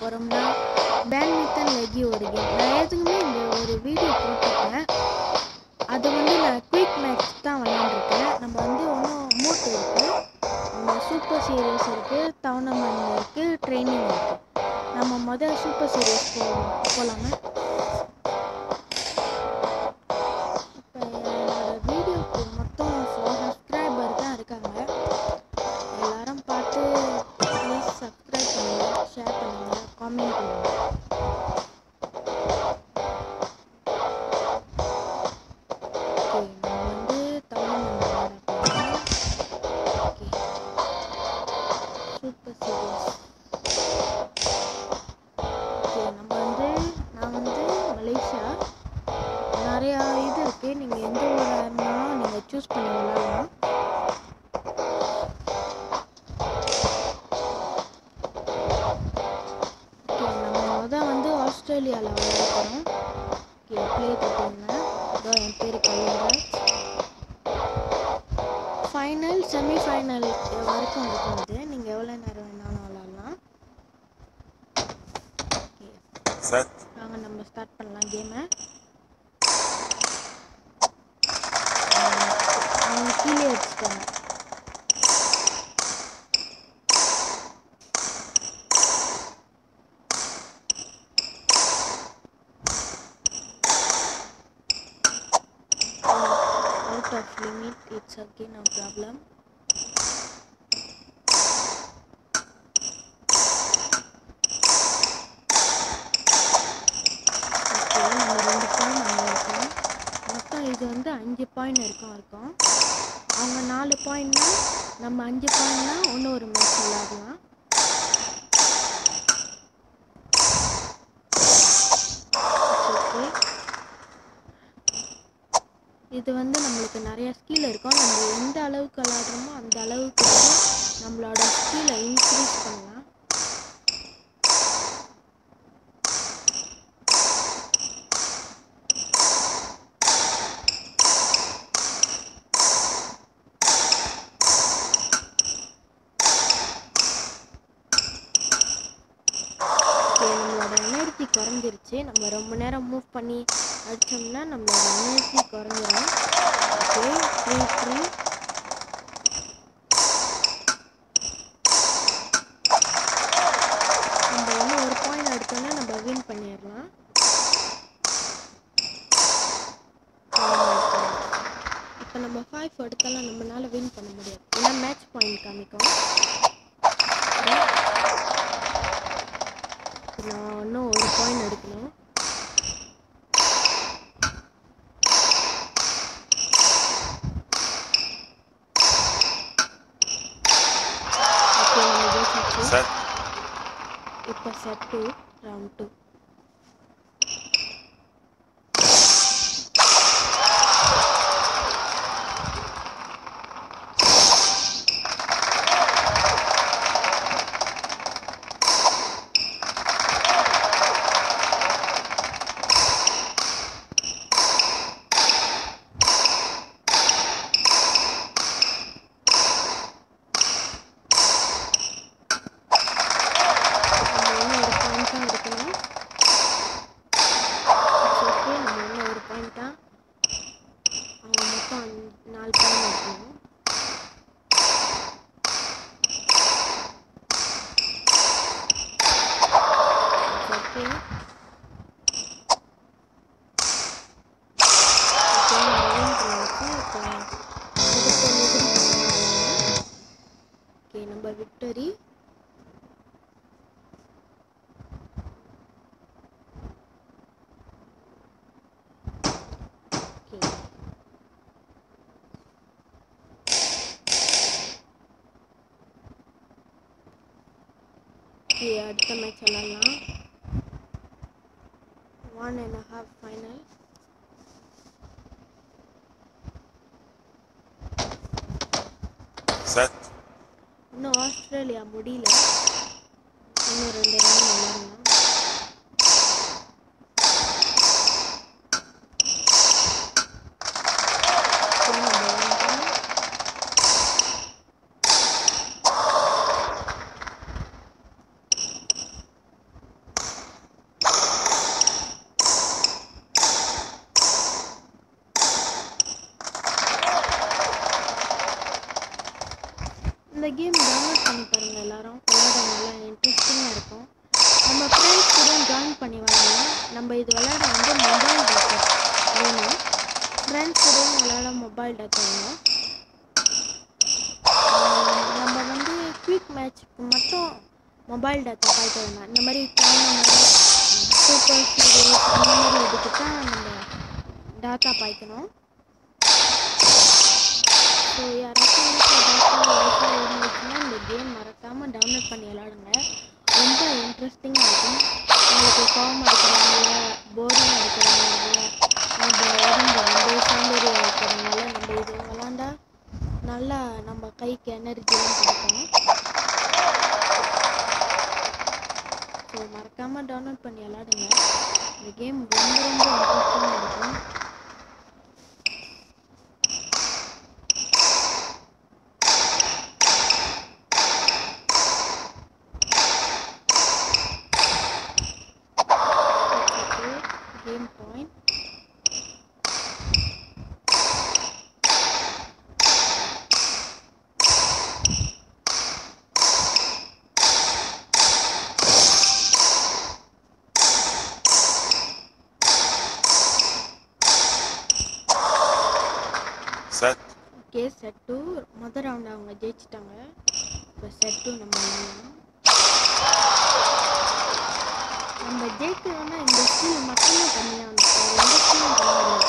போகிறோம்னா பேட்மிண்டன் லெகி ஒரு கேம். நான் ஏற்கனவே இந்த ஒரு வீடியோ போட்டிருக்கேன். அது வந்து நான் குயிக் மேட்ச் தான் விளாண்டுருக்கேன். நம்ம வந்து ஒன்றும் மூட் இருக்குது, நம்ம சூப்பர் சீரியஸ் இருக்குது, டவுர்னமெண்ட் இருக்குது, ட்ரைனிங் இருக்குது. நம்ம முதல் சூப்பர் சீரியஸ் போகலாமா? இப்போ என்னோடய வீடியோக்கு மொத்தம் 4 சப்ஸ்கிரைபர் தான் இருக்காங்க. எல்லாரும் பார்த்து ப்ளீஸ் சப்ஸ்கிரைப் பண்ணுங்கள், ஷேர் பண்ணுங்கள், காமெண்ட் பண்ணுங்கள். ஓகே, நம்ம வந்து டவுர்னமெண்ட் விளாட போகிறோம். Okay, super serious. ஓகே, நான் வந்து மலேசியா. நிறையா இது இருக்குது, நீங்கள் எந்த ஊராக இருந்தாலும் நீங்கள் சூஸ் பண்ணி விளாடலாம். ஓகே, நம்ம வந்து ஆஸ்திரேலியாவில் விளையாட போகிறோம். ஓகே, ப்ளே தட்டுங்க. இதோ என் பேர் கலிங்கராஜ். ஃபைனல் செமிஃபைனல் வரைக்கும் இருக்குது. நீங்கள் எவ்வளோ நேரம் வேணாலும் விளாட்லாம். ஓகே, வாங்க நம்ம ஸ்டார்ட் பண்ணலாம் கேமை. அவங்க கீழே வச்சுட்டாங்க. Out of limit, it's okay, no problem. Okay, நம்ம 2 பாயிண்ட் அங்கே இருக்கோம். மொத்தம் இது வந்து 5 பாயிண்ட் இருக்கும். அவங்க 4 பாயிண்ட்னா நம்ம 5 பாயிண்ட்னா இன்னும் ஒரு மேட்ச் விளையாடலாம். ஓகே, இது வந்து நம்மளுக்கு நிறைய ஸ்கில் இருக்கும். நம்ம எந்த அளவுக்கு விளாடுறோமோ அந்த அளவுக்கு வந்து நம்மளோட ஸ்கில்லை இன்க்ரீஸ் பண்ணலாம். ஓகே, நம்மளோட எனர்ஜி குறைஞ்சிருச்சு. நம்ம ரொம்ப நேரம் மூவ் பண்ணி அடித்தோம்னா நம்மளோட எனர்ஜி குறைஞ்சிரும். ஓகே, 3-3. நம்ம வந்து ஒரு பாயிண்ட் எடுத்தோம்னா நம்ம வின் பண்ணிடலாம். இப்போ நம்ம 5 எடுத்தாலும் நம்மளால வின் பண்ண முடியாது, ஏன்னா மேட்ச் பாயிண்ட் காமிக்கும். நான் இன்னும் ஒரு பாயிண்ட் எடுக்கணும். ஓகே, நம்ம ஜெயிச்சாச்சு. இப்போ செட் 2, ரவுண்ட் 2. நம்ம விக்டரி. அடுத்த மேட்ச் விளாடலாம். 1.5 ஃபைனல். இன்னும் ஆஸ்திரேலியா முடியல, இன்னும் 2 ரன் விளாடலாம். இந்த கேம் டவுன்லோட் பண்ணி பாருங்கள் எல்லாரும். விளையாட நல்லா இன்ட்ரெஸ்டிங்காக இருக்கும். நம்ம ஃப்ரெண்ட்ஸ் கூட ஜாயின் பண்ணி விளையாடலாம். நம்ம இது விளையாட வந்து மொபைல் டேட்டா வேணும். ஃப்ரெண்ட்ஸ் கூட விளையாட மொபைல் டேட்டா வேணும். நம்ம வந்து குயிக் மேட்ச்சுக்கு மட்டும் மொபைல் டேட்டா பாய்க்க வேணாம். இந்த மாதிரி டோர்னமெண்ட், சூப்பர் சீரியஸ் அந்த மாதிரி இதுக்கு தான் நம்ம டேட்டா பாய்க்கணும். ஸோ யாராச்சும் டேட்டா இருந்துச்சுன்னா இந்த கேம் மறக்காமல் டவுன்லோட் பண்ணி விளையாடுங்க. ரொம்ப இன்ட்ரெஸ்டிங்காக இருக்கும். உங்களுக்கு கோவம் இருக்கிறவங்கள, போரிங் இருக்கிறவங்கள, நம்ம உடம்பு வந்து சோம்பேறியாக இருக்கிறதுனால நம்ம இது விளாண்டா நல்லா நம்ம கைக்கு எனர்ஜியும் கிடைக்கும். ஸோ மறக்காமல் டவுன்லோட் பண்ணி விளாடுங்க. இந்த கேம் ரொம்ப ரொம்ப இன்ட்ரெஸ்டிங்காக இருக்கும். Game point. Set. Okay, set 2 முதல் ரவுண்ட் அவங்க ஜெயிச்சிட்டாங்க. இப்போ set 2 நம்ம ஜெயிக்கணும்னா இந்த ஸ்கில் மட்டும்தான் பண்ணியாகணும். எந்த ஸ்கில்லும் பண்ண முடியாது.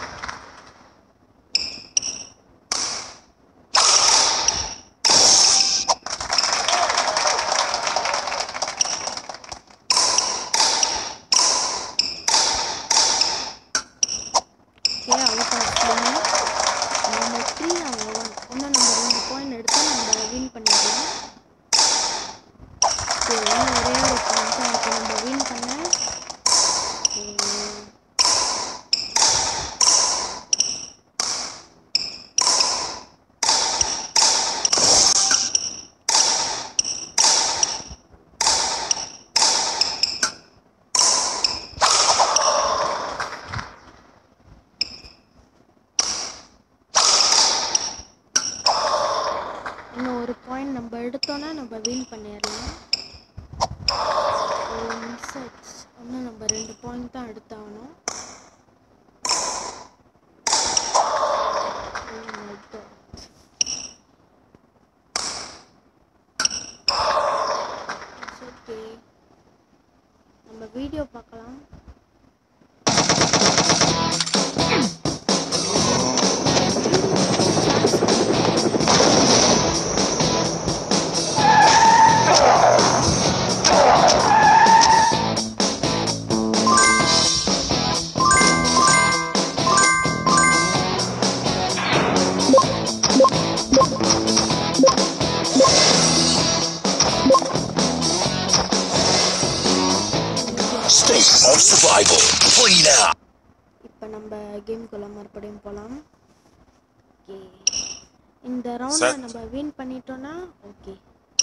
Okay, out of game. Number 3 அவங்க 1. இன்னும் நம்ம 2 பாயிண்ட் எடுத்து நம்ம வின் பண்ணிடலாம். ஸோ இன்னும் ஒரே ஒரு பாயிண்ட் தான் இருக்குது நம்ம வின் பண்ண. இன்னும் ஒரு பாயிண்ட் நம்ம எடுத்தோன்னா நம்ம வின் பண்ணிடலாம். இன்னும் நம்ம 2 பாயிண்ட் தான் எடுத்தாகணும். ஓகே, நம்ம வீடியோ பார்க்கலாம். State of survival. Play now. இப்போ நம்ம கேம்குள்ள மறுபடியும் போகலாம். ஓகே, இந்த ரவுண்டை Set. நம்ம வின் பண்ணிட்டோன்னா ஓகே.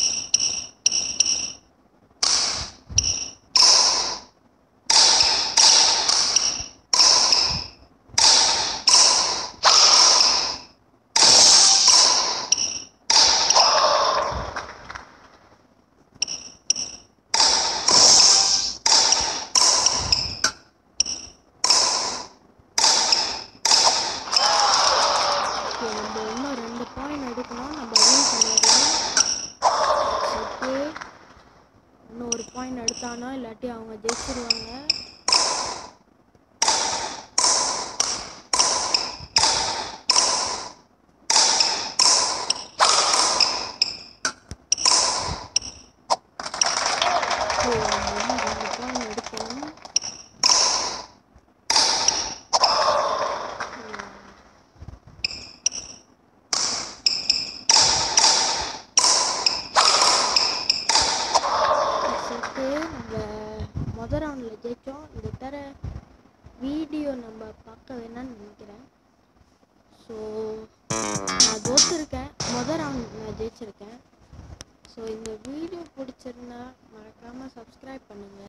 நம்ம இன்னும் 2 பாயிண்ட் எடுக்கணும். நம்ம வின் பண்ணிடலாம். ஓகே, இன்னும் ஒரு பாயிண்ட் எடுத்தானோ இல்லாட்டி அவங்க ஜெயிச்சிருவாங்க. நம்ம 2 பாயிண்ட் எடுக்கணும். நம்ம முதல் ரவுண்டில் ஜெயித்தோம். இந்த தர வீடியோ நம்ம பார்க்க வேணான்னு நினைக்கிறேன். ஸோ நான் தோற்றுருக்கேன். முதல் ரவுண்ட் நான் ஜெயிச்சிருக்கேன். ஸோ இந்த வீடியோ பிடிச்சிருந்தா மறக்காமல் சப்ஸ்கிரைப் பண்ணுங்கள்.